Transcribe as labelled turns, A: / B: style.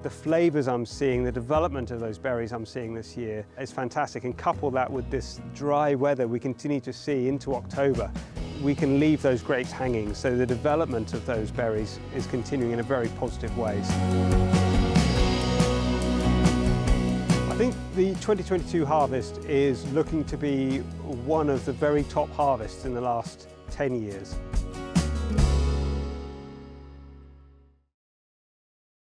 A: the flavours I'm seeing, the development of those berries I'm seeing this year is fantastic, and couple that with this dry weather we continue to see into October, we can leave those grapes hanging, so the development of those berries is continuing in a very positive way. I think the 2022 harvest is looking to be one of the very top harvests in the last 10 years.